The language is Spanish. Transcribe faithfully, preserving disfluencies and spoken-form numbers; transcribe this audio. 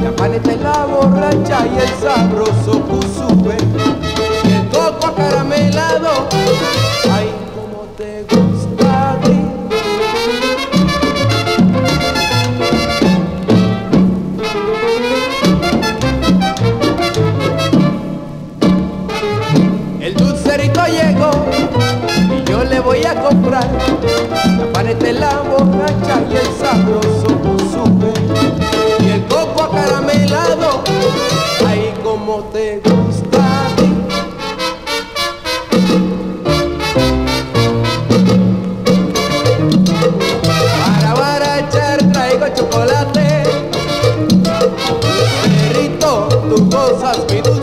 La paneta y la borracha y el sabroso cusube, y el coco acaramelado, ay, como te gusta a ti. El dulcerito llegó y yo le voy a comprar la paneta y la borracha y el sabroso cusube, y el coco acaramelado, ay, como te gusta a ti. Para barachar traigo chocolate, perrito, tú gozas mi dulce.